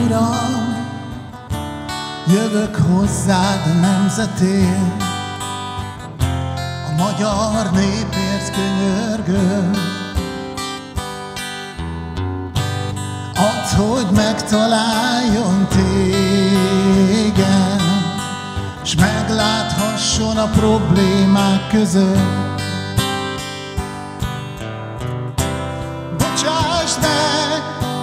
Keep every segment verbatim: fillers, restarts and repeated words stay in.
Uram, jövök hozzád nemzetért, a magyar népért könyörgök. Add, hogy megtaláljon téged, s megláthasson a problémák között. Bocsásd meg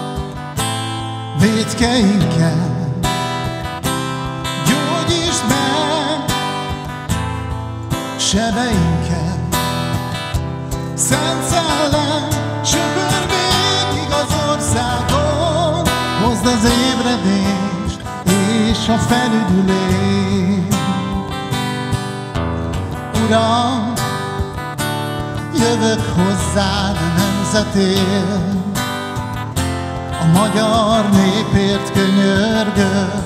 vétkeinket, gyógyítsd meg sebeinket. Szent Szellem, söpör végig az országon, hozd az ébredést és a felüdülést. Uram, jövök hozzád nemzetért, a magyar népért könyörgök.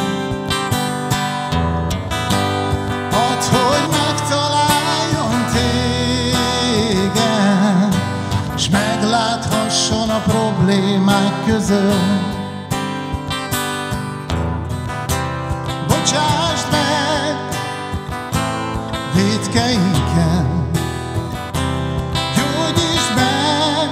Add, hogy megtaláljon téged, s megláthasson a problémák között. Bocsásd meg vétkeinket, gyógyítsd meg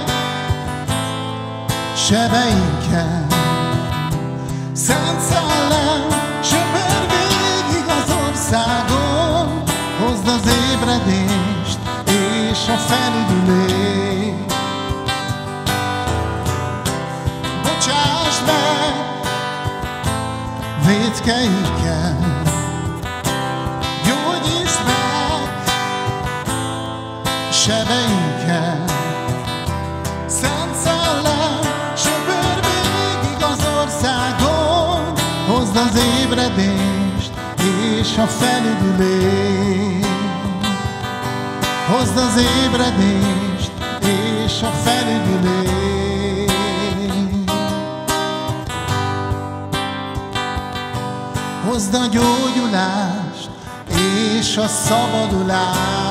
sebeinket. Szent Szellem, söpör végig az országon, hozd az ébredést és a felüdülést. Bocsásd meg vétkeinket, gyógyítsd meg sebeinket. Szent Szellem, söpör végig az országon, hozd az ébredést és a felüdülést. Hozd az ébredést és a felüdülést. Hozd a gyógyulást és a szabadulást.